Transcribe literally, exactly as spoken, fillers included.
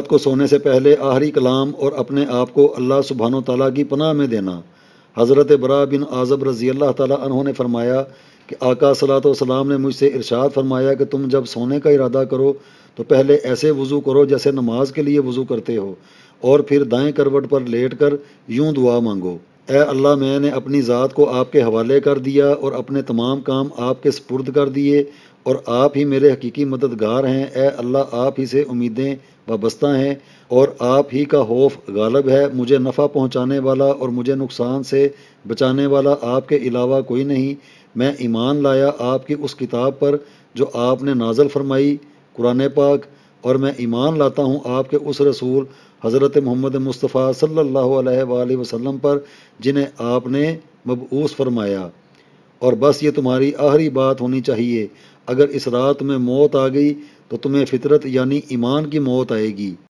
को सोने से पहले आखिरी कलाम और अपने आप को अल्लाह सुब्हानो तआला की पनाह में देना। हज़रत बरा बिन आज़ब रज़ी अल्लाह तआला अन्हु ने फरमाया कि आका सल्लल्लाहु अलैहि वसल्लम ने मुझसे इरशाद फरमाया कि तुम जब सोने का इरादा करो तो पहले ऐसे वज़ू करो जैसे नमाज के लिए वज़ू करते हो, और फिर दाएं करवट पर लेट कर यूं दुआ मांगो, ए अल्लाह मैंने अपनी ज़ात को आपके हवाले कर दिया और अपने तमाम काम आपके स्पुर्द कर दिए, और आप ही मेरे हकीकी मददगार हैं। ए अल्लाह आप ही से उम्मीदें वाबस्ता हैं और आप ही का खौफ गालिब है। मुझे नफ़ा पहुँचाने वाला और मुझे नुकसान से बचाने वाला आपके अलावा कोई नहीं। मैं ईमान लाया आपकी उस किताब पर जो आपने नाज़िल फरमाई, कुरान पाक, और मैं ईमान लाता हूँ आपके उस रसूल हज़रत मोहम्मद मुस्तफ़ा सल्लल्लाहु अलैहि वसल्लम पर जिन्हें आपने मबऊस फरमाया। और बस ये तुम्हारी आखिरी बात होनी चाहिए। अगर इस रात में मौत आ गई तो तुम्हें फितरत यानी ईमान की मौत आएगी।